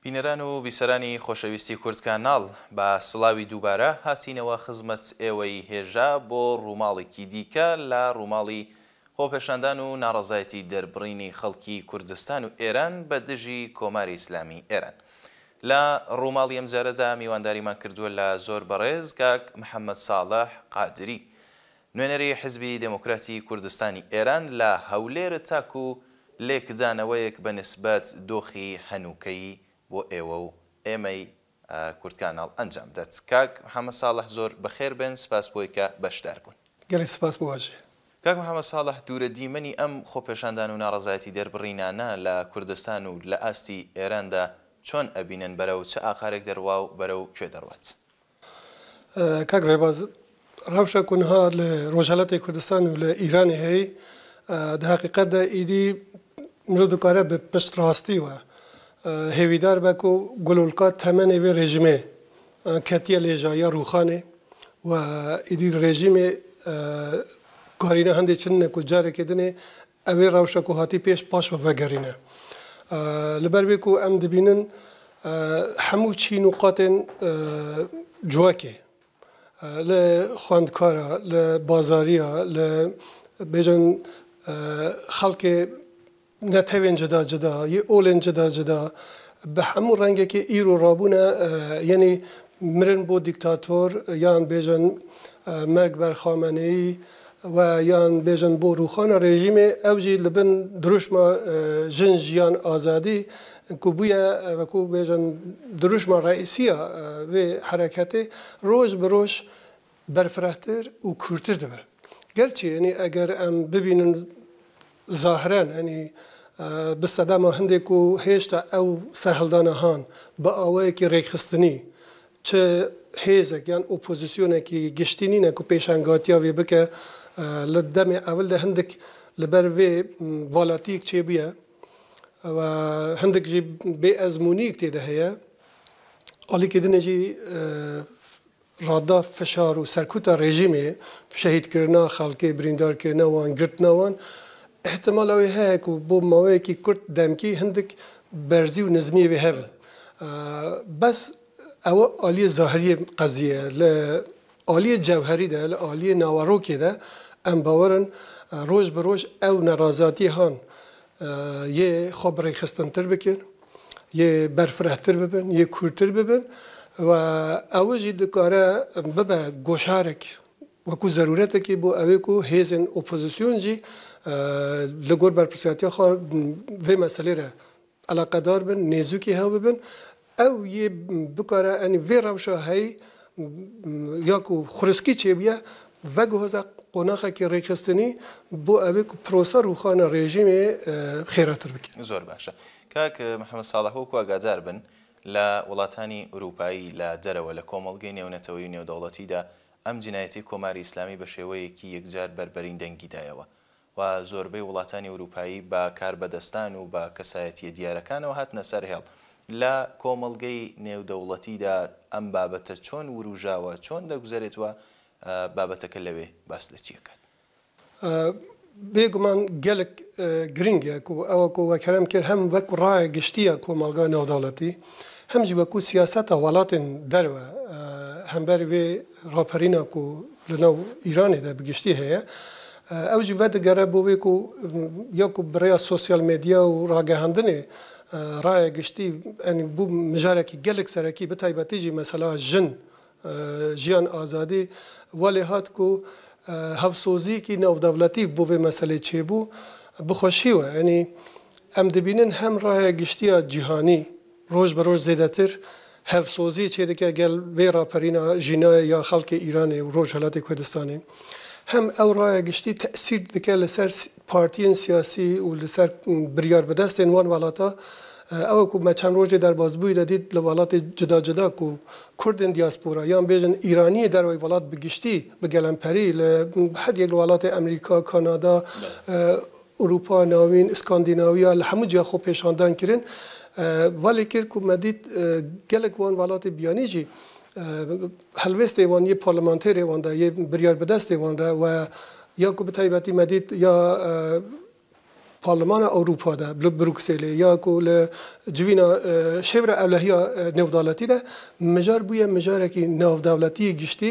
بینەران و بیسەرانی خۆشەویستی کورد کاناڵ بە سڵاوی دووبارە هاتینەوە خزمەت ئێوەی هێژا بۆ ڕووماڵێکی دیکە لە ڕووماڵی خۆپێشاندان و ناڕەزایەتی دەربڕینی خەڵکی کوردستان و ئێران بە دژی کۆماری ئیسلامی ئێران. لە ڕووماڵی ئەمجارەدا میوانداریمان کردووە لە زۆر بەڕێز کاک محەممەد ساڵح قادری، نوێنەری حزبی دموکراتی کوردستانی ئێران لە هەولێرە تاکو لێکدانەوەیەک بە نسبەت دۆخی هەنووکەی بۆ ئێوە و ئێمەی کورد کاناڵ ئەنجام دەت. کاک محەممەد ساڵح زۆر بەخێر بن، سپاس بۆی کە بەشدار بوون. گەڵی سپاس بواژێ. کاک محەممەد ساڵح، دوورە دیمەنی ئەم خۆپێشاندان و ناڕەزایەتی دەربڕینانە لە کوردستان و لە ئاستی ئێراندا چۆن ئەبینن بەرەو چه ئاخارێک دەڕوا و بەرەو کوێ دەڕوات؟ کاک ڕێباز، ڕەوشە کوونها لە ڕۆژهەڵەتی کوردستان و لە ئیرانی هەیە لە حەقیقەتدا ئیدی مرۆڤ دکارە بە پشت ڕاستیوە هێویدار بە و گولۆلقات تەمەنێ وێ رێژیمێ کەتیە لێژایە ڕووخانێ و ئیدی رێژیمێ کارینە هەندێک چنە و جارێکی دنێ ئەوێ ڕەوشە و هاتی پێش پاش وەڤەگەرینە لەبەر بێک و ئەم دەبینن هەموو چی نوقاتێن جوواکێ لە خواندکارە لە بازاریە لە بێژن خەڵکێ نەتەوێن جدا جدا یە ئۆلێن جدا جدا بە هەموو ڕەنگێکی ئیر و ڕابوونە یعنی مرن بۆ دیکتاتۆر یان بێژن مەرگ بەرخامەنەیی و یان بێژن بۆ ڕووخانە رێژیمێ ئەوژی لەبن دروشمە ژن ژیان ئازادی کو بوویە وەکو بێژن دروشمە ڕئیسیە وێ حرەکەتێ ڕۆژ بە ڕۆژ بەرفرەتر و کورتتر دەبێ. گەرچی ینی ئەگەر ئەم ببینن ظاهرەن ینی بسەدامە هەندێک و هێشتا ئەو سەرهەڵدانەهان بە ئاوەیەکی ڕێکخستنی چه هێزێک یان ئۆپۆزیسیۆنێکی گشتینینە و پێشانگاتیا وێ بکە لە دەمێ ئەولدا هەندێک لەبەر وێ ڤالاتیک چێبیە و هەندێک ژی بێ ئەزمونیک تێدا هەیە ئالیکی دنێژی ڕادا فشار و سەرکوتە رێژیمێ شەهیدکردنا خەڵکێ بریندارکردنە وان گرتنەوان احتمال ئەوەی هەیە و بۆ ماوەیەکی کورت دەمکی هەندێک بەرزی و نزمی وێ هەبن بەس ئەوە ئالیە زاهریە قەزیە لە ئالیە جەوهەریدا لە ئالیە ناوەڕۆکێدا ئەم باوەرن ڕۆژ بە ڕۆژ ئەو نەڕازاتی هەن یێ خۆ بڕێکخستنتر بکەن یێ بەرفرەتر ببن یێ کورتتر ببن و ئەوەژی دکارە ببە گۆشارێک وەکو زەرورەتێکی بۆ ئەوێک و هێزن ئۆپۆزیسیۆنجی لە گۆر بەرپرسیاتیا خۆ vê meselê علاقەدار بن نێزووکی هەو ببن ئەو یê بکارە ئەنی vê rewşa heyî ya ku xuriskî çêbiye veguhoza qonaxekî rêxistinî بۆ ئەوێ ku پرۆسە ڕووخانە rêjîmê xêratir bike. زۆر باشە. کاک محەممەد ساڵح وەکو ئاگادار بن لە وڵاتانی ئوروپایی لە دەرەوە لە کۆمەڵگەی نێونەتەوەی نێودەوڵەتیدا ئەم جینایەتی کۆماری ئیسلامی بە شێوەیەکی یەکجار بەربەرین دەنگیدایەوە و زۆربەی وڵاتانی ئوروپایی بە کاربەدەستان و بە کەسایەتیە دیارەکانەوە هاتنە سەر هێڵ. لە کۆمەڵگەی نێودەوڵەتیدا ئەم بابەتە چۆن وروژاوە چۆن دەگوزارێتەوە بابەتەکە لەوێ باس لە چیەکات؟ بێگومان gelek giringek û ew ku vekerem kir hem wek raya giştiya komalga navdawletî hem jî wekû siyaseta welatên derve hember vê raperîna ku li nav Îranê de bi giştî heye ew jî vedigere bo wê ku ya ku bi rêya sosyal medya û ragihandinê raya giştî enî bû mijarekî gelek serekî bi taybetî jî mesela jin jiyan azadî welê hat ku هەفسۆزیەکی ناودەوڵەتی بۆ vê meselê çêbû bixweşî we yanî em dibînin hem raya giştiya cîhanî roj bi roj zêdetir hevsozî çê dike gel vê raperîna jînayê ya xelkê Îranê û Rojhilatê Kurdistanê hem ew raya giştî te'sîr dike li ser partiyên siyasî û li ser biryarbidestên wan welata ew ku me çend rojê derbasbûyî de dît li welatê cida cida ku Kurdên diyasپora yan bêjin Îraniyê derwey welat bi giştî bi gelemperî li her yek li welatê Emerîka, Kanada, Ewropa navîn, İskandînaviya li hemû ciya xwe pêşandan kirin welê kir ku me dît gelek wan welatê biyanî jî helwestê wan yê parlamenterê wan de yê biryarbidestê wan de we ya ku bi taybetî me dît ya پارلمان اروپا ده بروکسل یا کل جوینا شبر اولهیا نودالتی ده مجار بویا مجاره کی نودالتی گشتی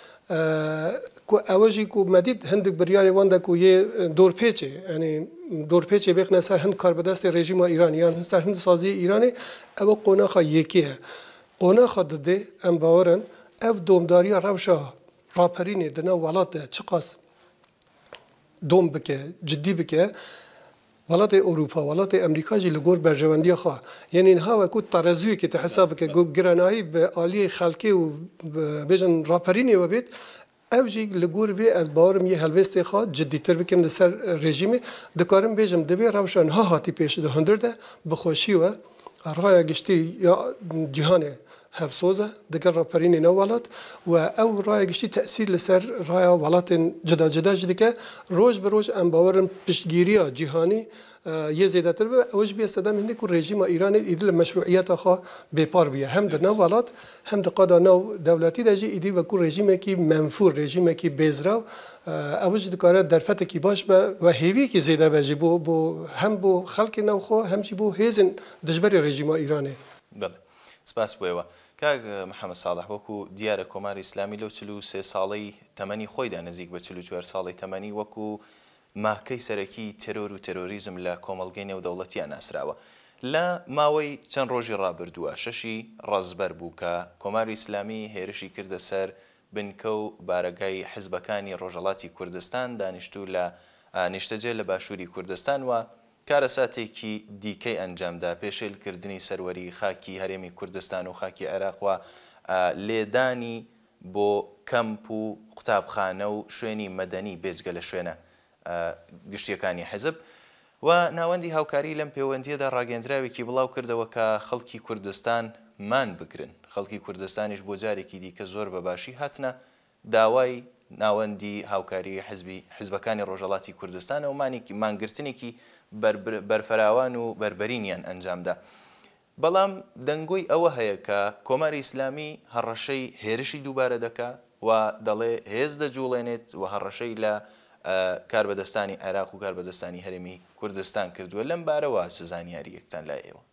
کو اوجی کو مدید هند بریاری وانده کو یه دور پیچه یعنی دور پیچه بخنه سر هند کاربدست رژیم ایرانیان سر هند سازی ایرانی او قناخ یکیه قناخ دده ام باورن اف دومداری روشا راپرینی دنا ولات چقاس دوم بکه جدی بکه ولات اروپا ولات امریکا جی لگور برجواندی خواه یعنی اینها و کود ترازوی که تحساب که گرانایی به عالی خلقی و بیجن راپرینی و بید او جی لگور وی از باورم یه هلوستی خواه جدی تر بکن لسر رژیمی دکارم بیجم دبی روشان ها هاتی پیش ده هندر ده بخوشی و رای گشتی یا جهانه هفسوزه دگر راپرینی نو ولات و او رای گشتی تأثیر لسر رای ولات جدا جدا جدی که روز به روز ام باورم پشتگیری جهانی یه زیاده تر به اوج بیا صدام هندی که رژیم ایران ایدل مشروعیت خوا بپار بیا هم در نو ولات هم در قادا نو دولتی دجی ایدی و کو رژیم کی منفور رژیم کی بیزراو اوج دکاره درفت کی باش و هیوی کی زیاده بجی بو هم بو خلق نو خوا هم چی بو هیزن دجبر رژیم ایرانی. بله سپاس بویوا. کاغ محمد صالح وەکو دیارە کۆماری ئیسلامی لەو 43 ساڵەی تەمەنی خۆیدا نزیک بە 44 ساڵی تەمەنی وەکو ماکەی سەرەکی تەرۆر و تەرۆریزم لە کۆمەڵگەی نێودەوڵەتیان ناسراوە لە ماوەی چەند ڕۆژی ڕابردووە شەشی ڕەزبەر بوو کە کۆماری ئیسلامی هێرشی کردە سەر بنکە و بارەگای حیزبەکانی ڕۆژهەڵاتی کوردستان دانیشتوو لە نیشتەجێ لە باشووری کوردستان و کارەساتێکی دیکەی ئەنجامدا پێشێلکردنی سەروەری خاکی هەرێمی کوردستان و خاکی عێراق و لێدانی بۆ کەمپ و قوتابخانە و شوێنی مەدەنی بێجگە لە شوێنە گشتیەکانی حیزب و ناوەندی هاوکاری لەم پەیوەندیەدا ڕاگەندراوێکی بڵاو کردەوە کە خەڵکی کوردستان مان بگرن خەڵکی کوردستانیش بۆ جارێکی دیکە زۆر بەباشی هاتنە داوای ناوەندی هاوکاری حیزبەکانی ڕۆژهەڵاتی کوردستانە و مانگرتنێکی بەرفراوان و بربەرینیان ئەنجامدا بەڵام دەنگۆی ئەوە هەیە کە کۆماری ئیسلامی هەڕەشەی هێرشی دووبارە دەکا و دەڵێ هێز دەجوڵێنێت و هەڕەشەی لە کاربەدەستانی عێراق و کاربەدەستانی هەرێمی کوردستان کردووە لەم بارەوە چ زانیاریەکتان لای ئێوە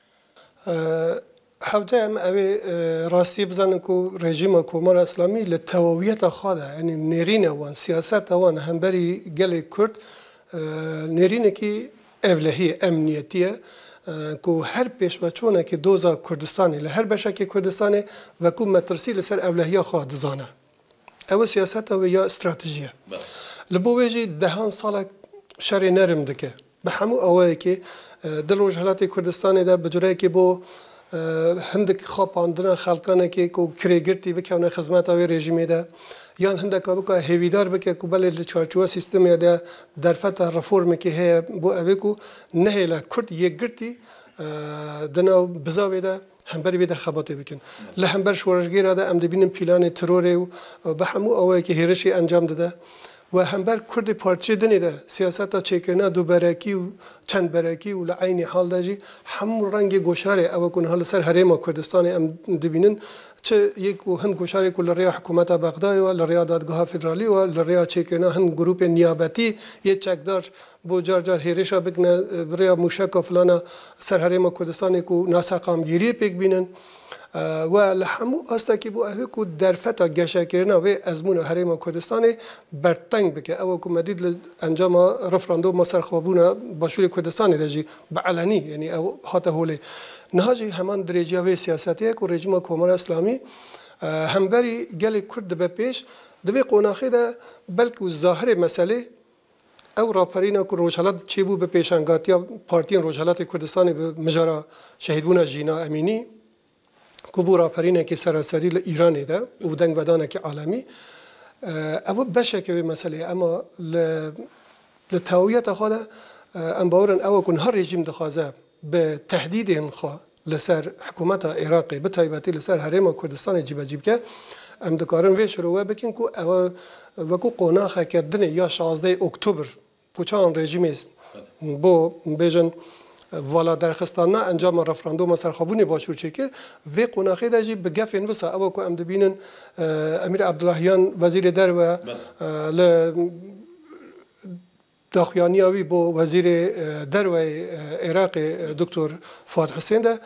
حوجه ام اوی راستی بزنن کو رژیم کۆمار اسلامی ل تواویت خواده یعنی نرین وان سیاست وان همبری گل کرد نرینه کی اولهی امنیتیه کو هر پیشواچونه که دوزا کردستانی له هر بشک کردستانی و کو مترسی لسر اولهی خواده زانه او سیاست او یا استراتژیه لبویجی دهان سال شر نرم دکه به همو اوه که دل وجهلات کردستانی ده بجوری که بو هندک خواباندن خلقانه که کو کریگرتی بکنه خدمت آوی رژیمی ده یا هندک که هیویدار بکه کو بله لچارچوبه سیستمی ده درفت رفورم که هی بو اوی کو نه ل کرد یک گرتی دنو بزاوی ده همبری بیده خباته بکن لهمبر شورشگیر ده ام دبینم پیلان تروری و به همو اوی که هیرشی انجام داده و همبر کرد پارچه دنیده سیاست چکرنا دو برکی و چند برکی و لعین حال داشی همون رنگ گوشاره او کن حال سر هریم کردستان ام دبینن چه یک و هند گوشاره کل ریا حکومت بغداد و لریا دادگاه فدرالی و لریا چکرنا هند گروپ نیابتی یه چکدار بو جار جار هیرشا بکنه بریا موشک و فلانا سر هریم کردستان کو ناسقام گیری پیک بینن و لحمو استکی بو اوی کو درفتا گشا کرنا و ازمون هریم کردستان برتنگ بکه او کو مدید انجام رفراندوم مسر خوابونه باشوری کردستان دجی بعلنی یعنی او هاته هولی نهاجی همان درجه و سیاستی کو رژیم کۆمار اسلامی همبری گل کرد به پیش دوی قوناخی ده بلکه ظاهر مسئله او راپرینا کو روجهلات چی بو به پیشنگاتیا پارتین روجهلات کردستان به مجرا شهیدبونا جینا امینی کبورا پرینه که سراسری ایرانی ده و دنگ ودانه که عالمی او بشه مسئله اما لتهویت خود ام باورن او کن هر رژیم دخوازه به تهدید انخوا لسر حکومت عراقی به تایباتی لسر حریم کردستان جیب که ام دکارن وی شروع بکن کو او وکو قوناخه که دنه یا 16 اکتبر کوچان رژیم است بو بیژن والا درخستان نه انجام رفراندوم سرخابونی باشور چکر و قناخی داشتی به گفن وسا او کو ام دبینن امیر عبداللهیان وزیر در و داخیانی آوی با وزیر دروی عراق دکتر فؤاد حسین ده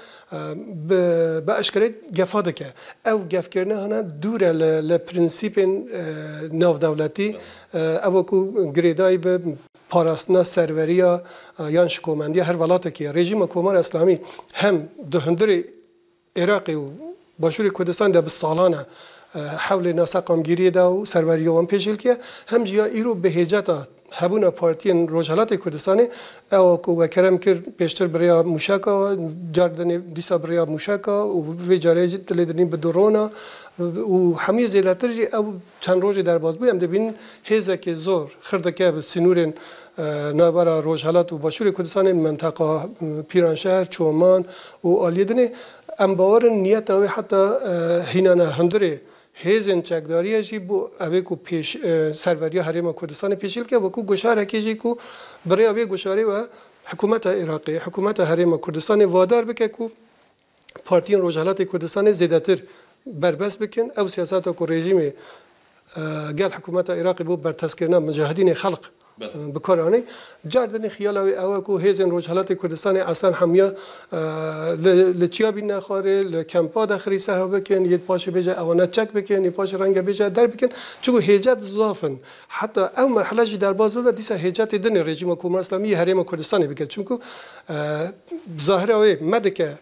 به اشکره گفاده که او گف کردن هنه دوره لپرینسیپ ناو دولتی او کو گریدای به پاراستنا سروریا یان شکومندی هر ولاته که رژیم کمار اسلامی هم دهندر عراقی و باشور کردستان ده به سالانه حول ناسا قامگیری ده و سروری وان پیشل که هم جیا ایرو به هجتا هبونا پارتین روجالات کردستانی او کو کرم کر پیشتر برای موشکا جاردن دیسا برای موشکا و به جاره تلیدنی به درونا و همه زیلاترجی او چند روزی در باز بیم دبین هزا که زور خرده که سنورن نابرا روجالات و باشور کردستان منطقه پیرانشهر چومان و آلیدنی ام باور نیت او حتی هینانه هندره هزین چکداری جی بو اوی کو پیش سروری حریم کردستان پیشیل که وکو گشاره کیجی کو برای اوی گشاری و حکومت عراقی حکومت حریم کردستان وادار بکه کو پارتین روجالات کردستان زیادتر بربست بکن او سیاست کو رژیم قال حکومت عراقی بو برتسکرنا مجاهدین خلق بکارانی جاردن خیال او کو هزین روجالات کردستان اصلا همیا لچیا بین نخواره لکمپا داخلی سرها بکن یه پاش بجا اوانه چک بکن یه پاش رنگ بجا در بکن چون هجت ضعفن حتی او مرحله جی در باز ببد دیسا هجت دن رژیم کمر اسلامی حریم کردستانی بکن چون که ظاهر اوی مدکه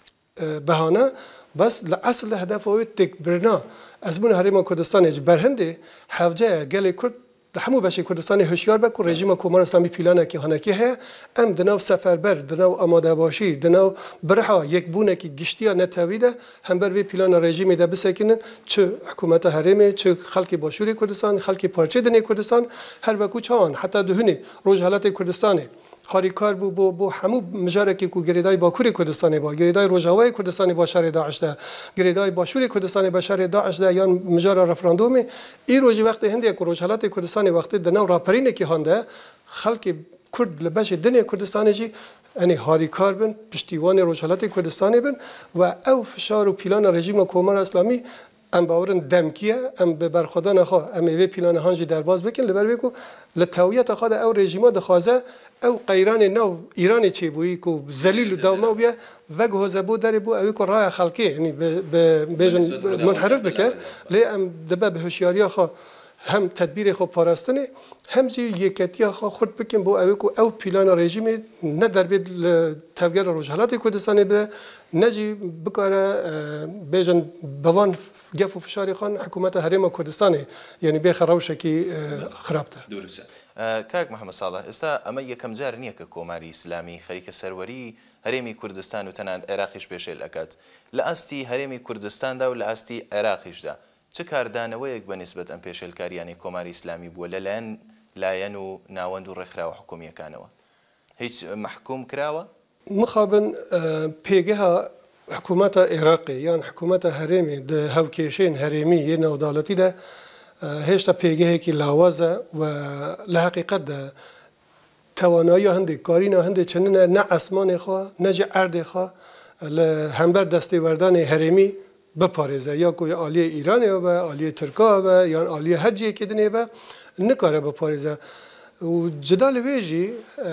بهانه بس لأصل هدف اوی تکبرنا از بون حریم کردستان برهنده حوجه گل کرد همو بچه کردستان هوشیار بک و رژیم کمر اسلامی پیلانه که هنکی ه ام دناو سفربر دناو آماده باشی دناو برها یک بونه که گشتیا نتویده هم بر وی پیلان رژیم ده بسکنن چه حکومت حرمه چه خلق باشوری کردستان خلق پارچه دنی کردستان هر وکو چان حتی دهنی روز حالت کردستان هاری کار بو همو مجارکی کو گریدای باکوری کردستان با گریدای روجاوای کردستان با شهر داعش ده گریدای باشوری کردستان با شهر داعش ده یا مجار رفراندوم ای روز وقت هندی کو روز حالت کردستان وقت دناو راپرینه کی هنده خلق کرد لباش دنیا کردستان جی یعنی هاری کار بن پشتیوان روز حالت کردستان بن و او فشار و پیلان رژیم کمر اسلامی ام باورن دمکیه ام به برخدا نخوا ام وی پیلان هانجی در باز بکن لبر بگو لتویت خود او رژیما دخوازه او قیران نو ایران چی بویی کو ذلیل و دوما بیا وجه زبو در بو او کو راه خلقی یعنی به منحرف بکه لی ام دبه به هوشیاری خو هم تدبیر خو پاراستنه هم جی یکتی خو خود بکن بو او کو او پیلان رژیم نه در بید تفگر روجالات کردستان به نجی بکاره بیجن بوان گف و فشاری خان حکومت حریم کردستان یعنی به خراوشه کی خرابته درسته کاک محمد صالح استا اما یکم جار نیه که کوماری اسلامی خریک سروری هرمی کردستان و تنان عراقیش بشه لکات لاستی هرمی کردستان دا و لاستی عراقیش دا چه کاردانەوەیەک بە نسبەت ئەم پێشێلکاریانی کۆماری ئیسلامی بووە لەلایەن لایەن و ناوەند و ڕێکخراوە حکوومیەکانەوە هیچ محکوم کراوە مخابن پێگەها حکوومەتە عێراقی یان حکوومەتە هەرێمی هەوکێشەین هەرێمی یە ناوداڵەتیدا هێشتا پێگەهێکی لاوازە و لە حەقیقەتدا توانایی هەندێک کارینە هەندێک چەندە نە ئەسمانێ خوا نەجە ئەردێ خوا لە هەمبەر دەستێوەردانی هەرێمی بپارێزە یا کوی عالی ایرانه و عالی ترکا و یا عالی هر جیه که دنیه با نکاره بپارێزە و جدال ویجی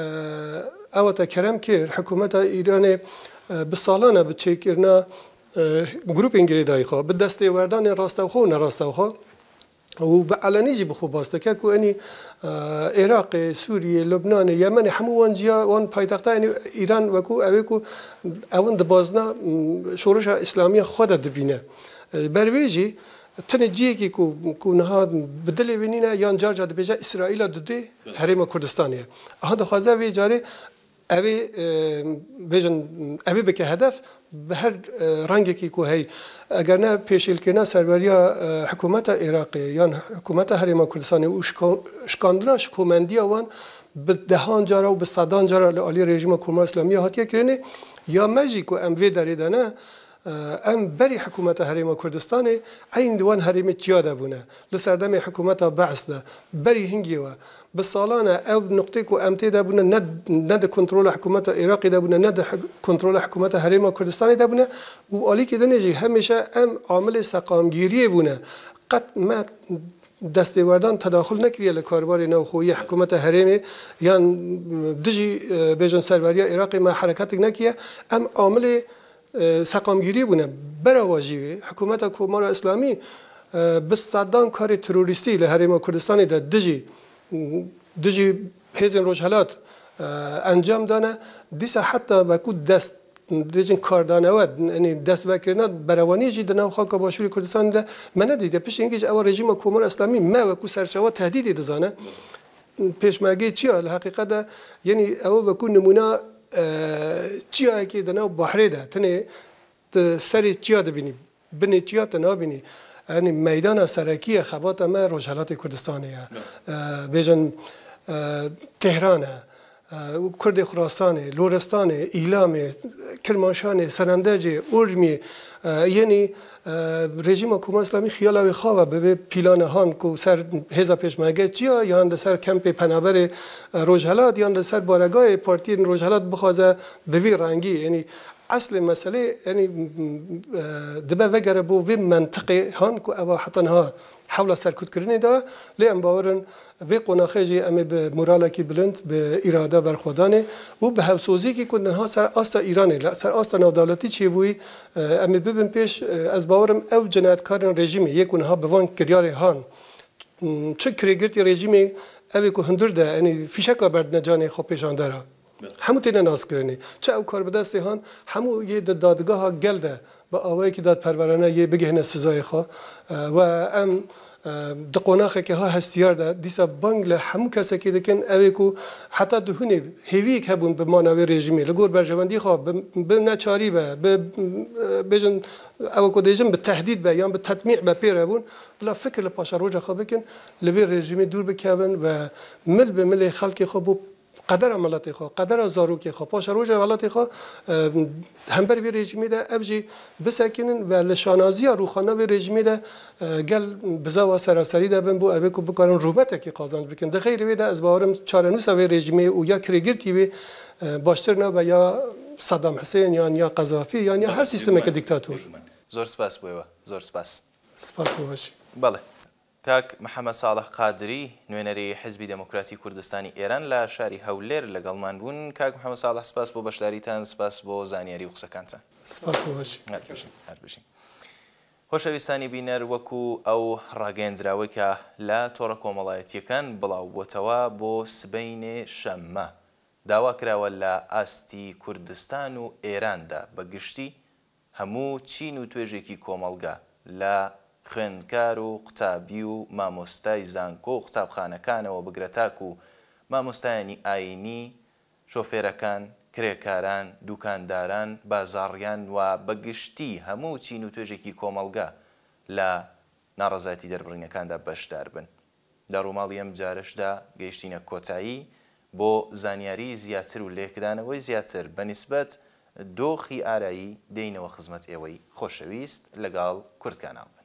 اوتا کرم کر حکومت ایران بسالانه بچیکرنا گروپ انگریدای خواه به دسته وردان راستو خو و نراستو خو و به علنی جی بخو باسته که کو انی عراق سوریه لبنان یمن همو وانجیا وان پایتخته یعنی ایران و کو اوی کو اون دبازنا شورش اسلامی خود دبینه برویجی تنجیه کی کو نها بدلی وینینه یان جار جاد بجا اسرائیل دده حریم کردستانیه هذا خوازه وی جاره اوی بیشن اوی بکه هدف به هر رنگی که کو هی اگر نه پیشیل کنه سروریا حکومت عراقی یا حکومت حریم کردستان و اشکاندناش کومندی آوان به دهان جارا و به صدان جارا علی رژیم کمر اسلامی هاتیه کرنه یا مجی کو ام وی دریدنه ام بری حکومت حریم کردستان این دوان حریم جاده بونه لسردم حکومت بعث ده بری هنگی و به سالانه او نقطه کو امتی ده بونه ند کنترل حکومت عراقی ده بونه ند کنترل حکومت حریم کردستان ده بونه و علی که دنیجی همیشه ام عامل سقامگیری بونه قط ما دەستێوەردان تەداخل نەکریە لە کارباری ناوخۆیی حکوومەتە هەرێمێ یان دژی بێژن سەرواریە عێراقی ما حرەکاتێک نەکیە ئەم عاملێ سەقامگیری بوونە بەرەوە ژیوێ حکوومەتە کۆمارە ئیسلامی بستادان کاری تروریستی لە هەرێما کوردستانیدا دژی هێزن ڕۆژهەلات ئەنجام دانە دیسە حتا بەکو دەست دژین کاردانەوە ینی دەست بەکردنا بەرەوانیژی دناو خاکە باشووری کوردستاندا مە نەدیدە پشت اینکەش ئەوە ڕێژیمە کۆمار ئیسلامی مە وەکو سەرچاوە تهدیدی دەزانە پێشمەرگەی چییە لە حقیقەتدا یعنی ئەوە بەکو نمونە چیایەکی دناو بەحرێدا تنێ سەری چیا دەبینی بنێ چیا تە نابینی ئەنی مەدانە سەرەکیە خەبات ئەمە ڕۆژهەلاتی کوردستانەیە بێژن تهرانە کوردی خراسانê لورستانê îlamê kirmaşanê serendecê urmî yenî rejîma Komara İslamî xiyala wê xwe bi vê pîlanehan ku ser hêza pêşmerge çiya yan li ser kempê penaberê Rojhelat yan li ser baregahê partiyên Rojhelat bixwaze bi vî rengî yenî اصل مسئله یعنی دبه وگره بو وی منطقه هان کو اوا حتی ها حول سرکوت کردنی دا لیم باورن وی قناخه جی امی به مورالا کی بلند به اراده برخودانه و به هوسوزی کی کندن ها سر آستا ایرانی لا سر آستا نودالتی چی بوی امی ببین پیش از باورم او جنایتکارن رژیمی یکون ها بوان کریار هان چه کریگرتی رژیمی اوی کو هندر ده یعنی فیشکا برد نجانه خو پیشان داره همو تینه ناز کرنی چه او کار بدستی هان همو یه دادگاه ها گلده با آوایی که داد پرورانه یه بگهنه سزای خوا و ام دقوناخه که ها هستیار ده دیسا بانگ له همو کسی که دکن اوی کو حتی دهونه هیویک هبون به مانوی رژیمی لگور برجواندی خوا به نچاری به بجن او کو دیجن به تهدید به یا به تطمیع به پیره بون بلا فکر لپاشا روجا خوا بکن لوی رژیمی دور بکون و مل به مل خلق خوا بو قدر عملاتی خو قدر زاروکی خو پاش روز عملاتی خو هم بر وی رژیمی ده ابجی بسکنن و لشانازی روخانه وی رژیمی ده گل بزاوا سراسری ده بن بو اوی کو بکارن روبته کی قازانج بکن ده غیر وی ده از باورم چارنوس وی رژیمی او یا کریگرتی وی باشتر نه و یا صدام حسین یا قذافی یا هر سیستمی که دیکتاتور زور سپاس بویوا زور سپاس بواشی بله کاک محەممەد ساڵح قادری نوێنەری حزبی دموکراتی کوردستانی ئێران لە شاری هەولێر لەگەڵمان بوون کاک محەممەد ساڵح سپاس بۆ بەشداریتان سپاس بۆ زانیاری و قسەکانتان خۆشەویستانی بینەر وەکو ئەو ڕاگەیەندراوەی کە لە تۆڕە کۆمەڵایەتیەکان بڵاو بووتەوە بۆ سبەینێ شەممە داوا کراوە لە ئاستی کوردستان و ئێراندا بەگشتی هەموو چین و توێژێکی کۆمەڵگا لە خوێندکار و قوتابی و مامۆستای زانکۆ و قوتابخانەکانەوە بگرەتاک و مامۆستایانی ئاینی شۆفێرەکان کرێکاران دوکانداران بازاڕیان و بەگشتی هەموو چین و توێژێکی کۆمەڵگا لە ناڕەزایەتی دەربڕینەکاندا بەشدار بن لە ڕووماڵی ئەم جارشدا گەیشتینە کۆتایی بۆ زانیاری زیاتر و لێکدانەوەی زیاتر بەنسبەت دۆخی ئارایی دێینەوە خزمەت ئێوەی خۆشەویست لەگەڵ کورد کاناڵ